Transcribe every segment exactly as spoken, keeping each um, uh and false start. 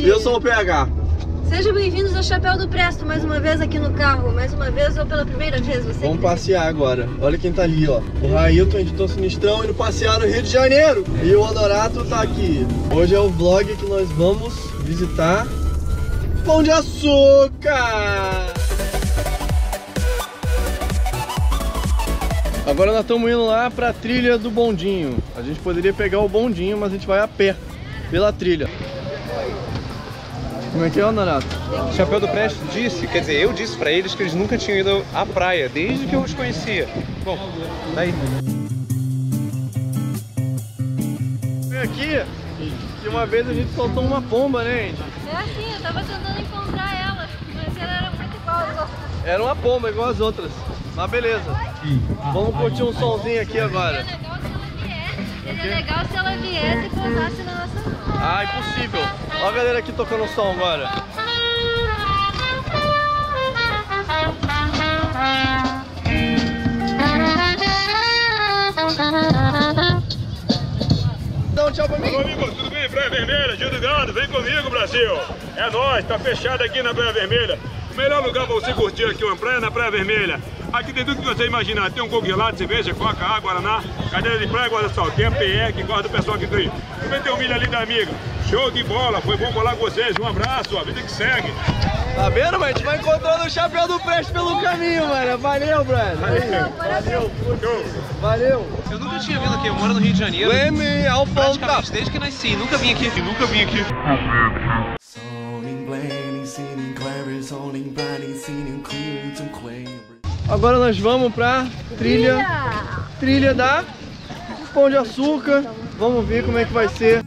E eu sou o P H. Sejam bem-vindos ao Chapéu do Presto, mais uma vez aqui no carro. Mais uma vez ou pela primeira vez, você. Vamos passear agora. Olha quem tá ali, ó. O Railton, editor Sinistrão, indo passear no Rio de Janeiro. E o Honorato tá aqui. Hoje é o vlog que nós vamos visitar Pão de Açúcar. Agora nós estamos indo lá pra trilha do bondinho. A gente poderia pegar o bondinho, mas a gente vai a pé pela trilha. Como é que é, Honorato? O Chapéu do Presto disse, quer dizer, eu disse pra eles que eles nunca tinham ido à praia, desde que eu os conhecia. Bom, daí. Vem aqui que uma vez a gente soltou uma pomba, né, Andy? É assim, eu tava tentando encontrar ela, mas ela era muito igual às outras. Era uma pomba igual as outras. Mas beleza. Vamos curtir um solzinho aqui agora. Seria legal se ela viesse e pousasse na nossa mão. Ah, impossível. Olha a galera aqui tocando som agora. Dá um tchau pra mim. Alô, amigo, tudo bem? Praia Vermelha, Gil do Gado, vem comigo, Brasil. É nóis, tá fechado aqui na Praia Vermelha. O melhor lugar pra você curtir aqui uma praia é na Praia Vermelha. Aqui tem tudo que você imaginar. Tem um congelado, cerveja, coca, água, guaraná, cadeira de praia, guarda-sol. Tem a P E, que guarda o pessoal que tem. Também tem um milho ali da amiga. Show de bola, foi bom colar com vocês. Um abraço, a vida que segue. Tá vendo, mano? A gente vai encontrando o Chapéu do Presto pelo caminho, mano. Valeu, brother. Valeu. Show. Valeu. Eu nunca tinha vindo aqui, eu moro no Rio de Janeiro. Leme ao ponta. Praticamente desde que nasci, nunca vim aqui, nunca vim aqui. Agora nós vamos pra trilha, trilha da Pão de Açúcar. Vamos ver como é que vai ser.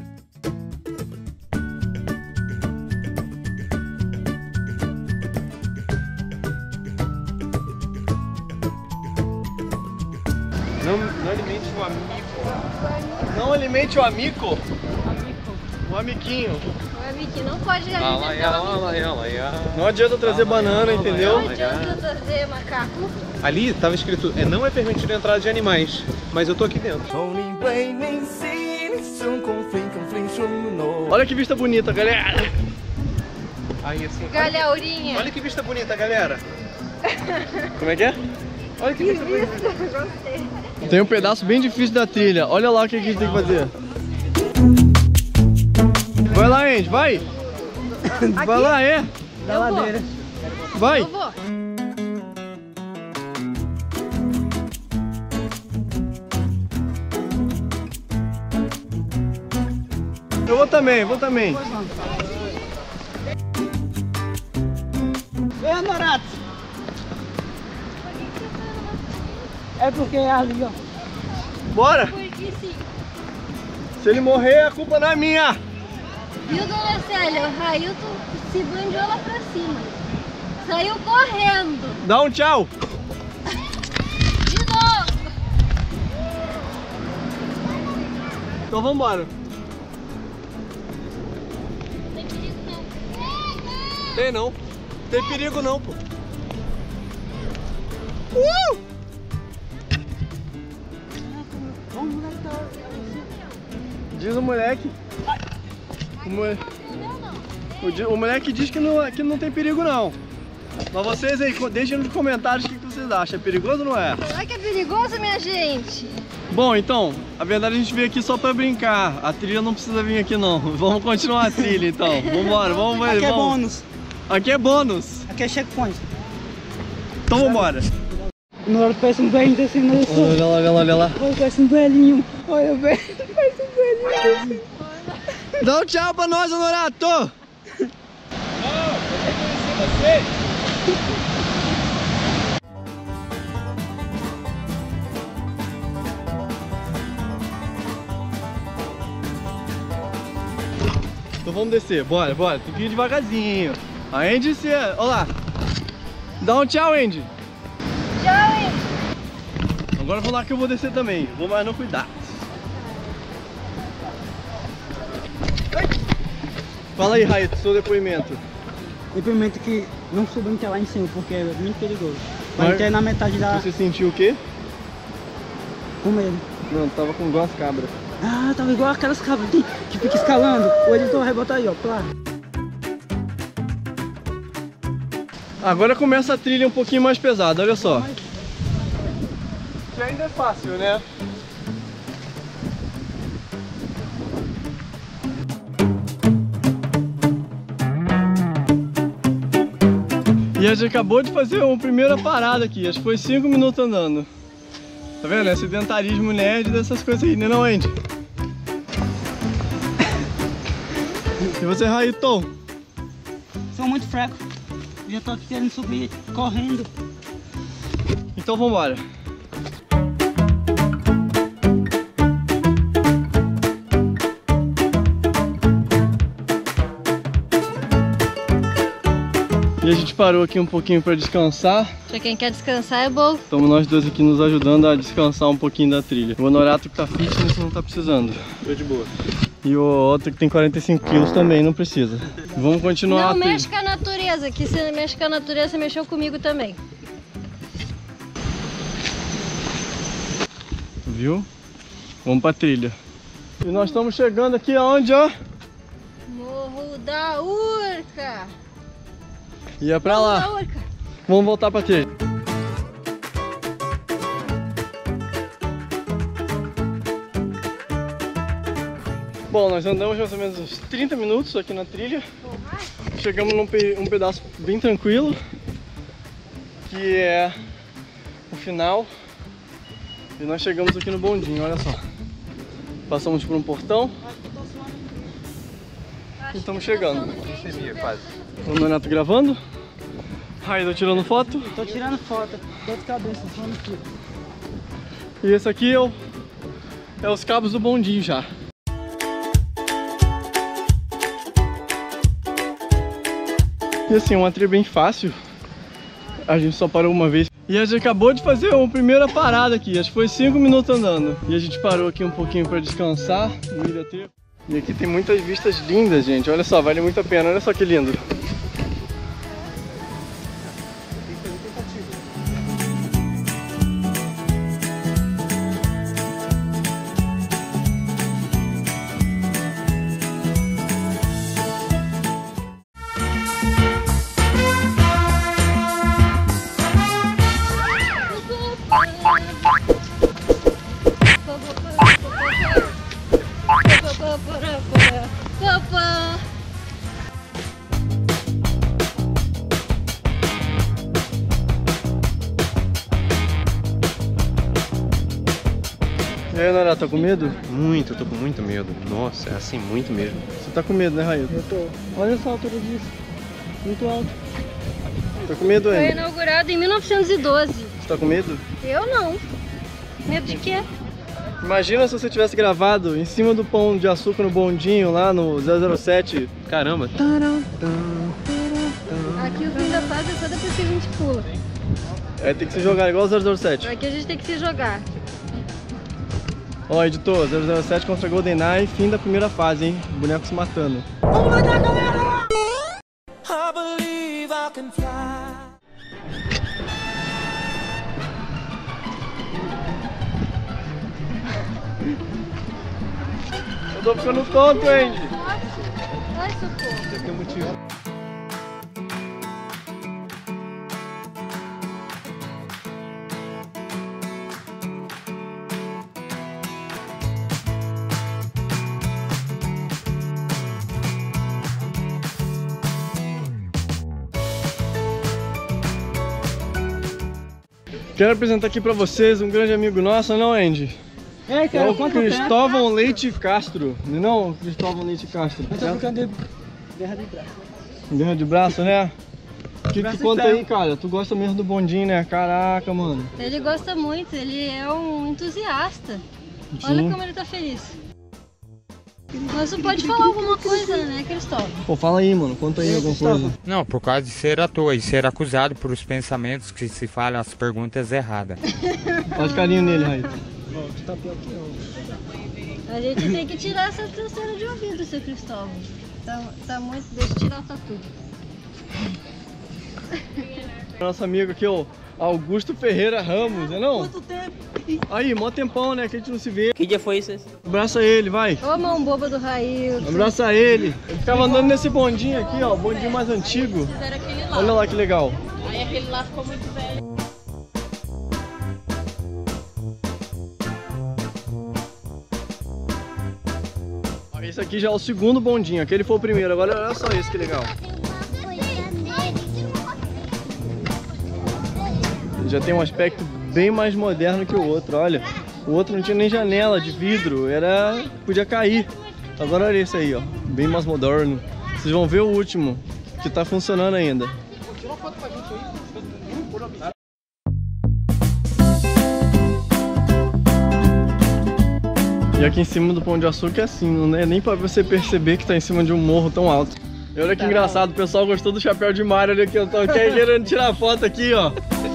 Não, não alimente o amigo. Não alimente o amigo. O amiguinho. O amiguinho não pode Lá, lá, alimentar lá, o lá, amiguinho. lá, lá. Não adianta trazer banana, entendeu? Não adianta trazer macaco. Ali tava escrito, é, não é permitido a entrada de animais, mas eu tô aqui dentro. Olha que vista bonita, galera. Aí assim, Galhaurinha. olha que vista bonita, galera. Como é que é? Olha que vista bonita. Gostei. Tem um pedaço bem difícil da trilha. Olha lá o que a gente tem que fazer. Vai lá, Andy, vai. Vai lá, é. Da ladeira. Vai. Eu vou. Eu vou também, vou também. Ei, Honorato! É porque é ali, ó. Bora. Porque sim. Se ele morrer, a culpa não é minha. Viu, dona Célia? O Railton se bandiou lá pra cima. Saiu correndo. Dá um tchau. De novo. Então vambora. Tem perigo não. Tem não. Tem perigo não, pô. Uh! Diz o moleque. O, mo... o, di... o moleque diz que não, que não tem perigo não. Mas vocês aí, deixem nos comentários o que vocês acham. É perigoso ou não é? Será que é perigoso, minha gente? Bom, então, a verdade a gente veio aqui só pra brincar. A trilha não precisa vir aqui não. Vamos continuar a trilha então. Vambora, vamos ver. Aqui é vamos. bônus. Aqui é bônus. Aqui é checkpoint. Então vambora. Honorato parece um velhinho descendo no sol. Olha lá, olha lá, olha lá. Olha, parece um velhinho. Olha, velho. Parece um velhinho. Dá um tchau pra nós, Honorato! Então vamos descer, bora, bora. Tem que ir devagarzinho. A Andy se... Olha lá. Dá um tchau, Andy. Tchau, hein? Agora eu vou lá que eu vou descer também. Vou mais não cuidar. Fala aí, Raito, seu depoimento. Depoimento que não suba até lá em cima, porque é muito perigoso. Mas Vai até na metade da... Você sentiu o quê? com medo. Não, tava com duas cabras. Ah, tava igual aquelas cabras que, que fica escalando. O editor vai botar aí, ó, claro. Agora começa a trilha um pouquinho mais pesada, olha só. Que ainda é fácil, né? E a gente acabou de fazer uma primeira parada aqui, acho que foi cinco minutos andando. Tá vendo? É sedentarismo nerd dessas coisas aí, né não, Andy? E você, Raíton? Sou muito fraco. Já tô aqui querendo subir, correndo. Então vambora. E a gente parou aqui um pouquinho para descansar. Pra quem quer descansar é bom. Estamos nós dois aqui nos ajudando a descansar um pouquinho da trilha. O Honorato que tá fitness não tá precisando. Tô de boa. E o outro que tem quarenta e cinco quilos também não precisa. Vamos continuar Não a trilha. mexe com a natureza, que se mexe com a natureza, você mexeu comigo também. Viu? Vamos pra trilha. E nós estamos chegando aqui aonde, ó? Morro da Urca. E é pra Morro lá. da Urca. Vamos voltar pra trilha. Bom, nós andamos mais ou menos uns trinta minutos aqui na trilha. Chegamos num pe um pedaço bem tranquilo, que é o final. E nós chegamos aqui no bondinho, olha só. Passamos por um portão e estamos chegando. Quase. O Renato gravando, Raíton tirando foto. Tô tirando foto, dor de cabeça, falando aqui. E esse aqui é, o, é os cabos do bondinho já. E assim, uma trilha bem fácil. A gente só parou uma vez. E a gente acabou de fazer uma primeira parada aqui. Acho que foi cinco minutos andando. E a gente parou aqui um pouquinho para descansar no meio da trilha. E aqui tem muitas vistas lindas, gente. Olha só, vale muito a pena. Olha só que lindo. E aí, Nara, tá com medo? Muito, eu tô com muito medo. Nossa, é assim, muito mesmo. Você tá com medo, né, Raíton? Eu tô. Olha só a altura disso. Muito alto. Tá com medo Foi ainda? inaugurado em mil novecentos e doze. Você tá com medo? Eu não. Medo de quê? Imagina se você tivesse gravado em cima do pão de açúcar no bondinho lá no zero zero sete. Caramba. Aqui o fim da fase é só depois que a gente pula. É, tem que se jogar igual o zero zero sete. Aqui a gente tem que se jogar. Ó, editor, zero zero sete contra GoldenEye, fim da primeira fase, hein? O boneco se matando. Vamos lá, galera! I believe I can fly. Eu tô ficando tonto, Andy. Ai, socorro. Esse aqui é o motivo. Quero apresentar aqui pra vocês um grande amigo nosso, não, Andy? É, É cara, o quanto tempo? Cristóvão Leite Castro. Não, Cristóvão Leite Castro. Eu tô ficando de guerra de braço. Guerra de braço, né? O que Braço que conta de ferro. aí, cara? Tu gosta mesmo do bondinho, né? Caraca, mano. Ele gosta muito, ele é um entusiasta. Olha Sim. como ele tá feliz. Mas tu pode falar alguma coisa, né, Cristóvão? Pô, fala aí, mano. Conta aí alguma coisa. Não, por causa de ser ator e ser acusado por os pensamentos que se falam as perguntas erradas. Faz carinho nele, Raíton. Tá pior que eu. A gente tem que tirar essa tranceira de ouvido, seu Cristóvão. Tá, tá muito... Deixa eu tirar o tatu. Nosso amigo aqui, ó, Augusto Ferreira Ramos, né não? Quanto tempo? Aí, mó tempão, né, que a gente não se vê. Que dia foi isso? Abraça ele, vai. Ô, mão boba do Railton. Abraça ele. Ele ficava andando nesse bondinho aqui, ó, bondinho mais antigo. Fizeram aquele lá. Olha lá que legal. Aí aquele lá ficou muito velho. Ó, esse aqui já é o segundo bondinho, aquele foi o primeiro, agora olha só esse que legal. Ele já tem um aspecto bem mais moderno que o outro, olha. O outro não tinha nem janela de vidro, era podia cair. Agora olha esse aí, ó, bem mais moderno. Vocês vão ver o último, que tá funcionando ainda. E aqui em cima do Pão de Açúcar é assim, não é nem pra você perceber que tá em cima de um morro tão alto. E olha que engraçado, o pessoal gostou do chapéu de Mario, olha aqui, eu tô querendo tirar foto aqui, ó.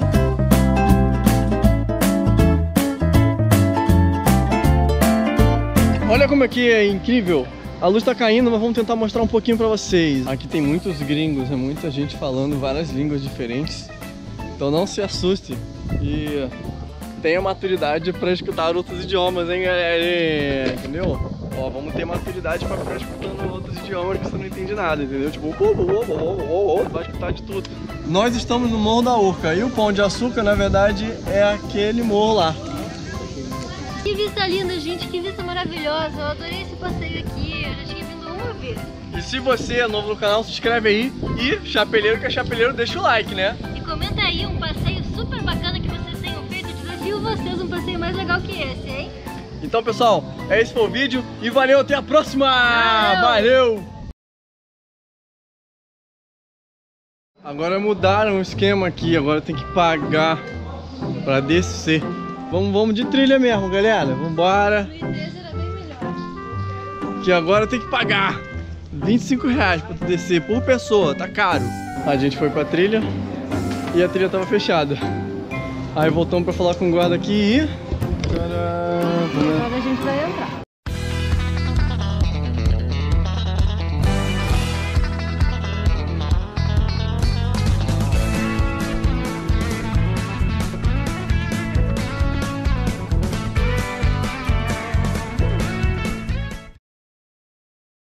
Olha como aqui é incrível. A luz tá caindo, mas vamos tentar mostrar um pouquinho pra vocês. Aqui tem muitos gringos, é muita gente falando várias línguas diferentes. Então não se assuste e tenha maturidade pra escutar outros idiomas, hein, galera? Entendeu? Ó, vamos ter maturidade pra ficar escutando outros idiomas que você não entende nada, entendeu? Tipo, oh, oh, oh, oh, oh, vai escutar de tudo. Nós estamos no Morro da Urca e o Pão de Açúcar, na verdade, é aquele morro lá. Que vista linda, gente, que vista maravilhosa. Eu adorei esse passeio aqui, eu já tinha vindo uma vez. E se você é novo no canal, se inscreve aí. E chapeleiro que é chapeleiro, deixa o like, né? E comenta aí um passeio super bacana que vocês tenham feito. Eu desafio vocês um passeio mais legal que esse, hein? Então, pessoal, esse foi o vídeo e valeu, até a próxima! Valeu! Valeu! Agora mudaram o esquema aqui, agora tem que pagar pra descer. Vamos, vamos de trilha mesmo, galera. Vambora. Fluidez era bem melhor. Que agora tem que pagar vinte e cinco reais pra tu descer por pessoa, tá caro. A gente foi pra trilha e a trilha tava fechada. Aí voltamos pra falar com o guarda aqui e... Agora a gente vai entrar.